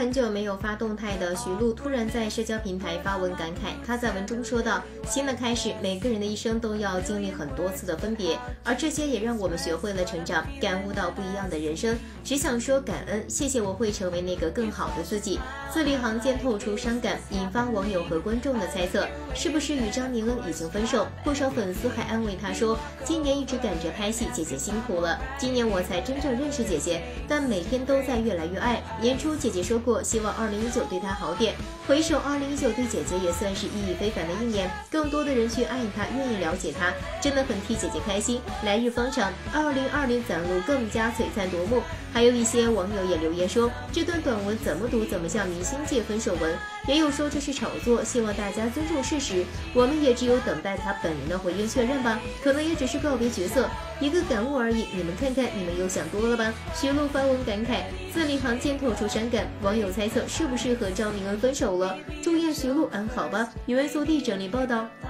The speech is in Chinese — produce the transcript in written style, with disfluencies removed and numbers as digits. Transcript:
很久没有发动态的徐璐突然在社交平台发文感慨，她在文中说道：“新的开始，每个人的一生都要经历很多次的分别，而这些也让我们学会了成长，感悟到不一样的人生。只想说感恩，谢谢我会成为那个更好的自己。”字里行间透出伤感，引发网友和观众的猜测，是不是与张宁恩已经分手？不少粉丝还安慰她说：“今年一直赶着拍戏，姐姐辛苦了。今年我才真正认识姐姐，但每天都在越来越爱。”年初姐姐说过，希望2019对她好点。回首2019对姐姐也算是意义非凡的一年，更多的人去爱她，愿意了解她，真的很替姐姐开心。来日方长，2020展露更加璀璨夺目。还有一些网友也留言说，这段短文怎么读怎么像明星界分手文，也有说这是炒作，希望大家尊重事实。我们也只有等待他本人的回应确认吧，可能也只是告别角色，一个感悟而已。你们看看，你们又想多了吧？徐璐发文感慨，字里行间透出伤感，网友猜测是不是和张宁恩分手了？祝愿徐璐安好吧。原文速递整理报道。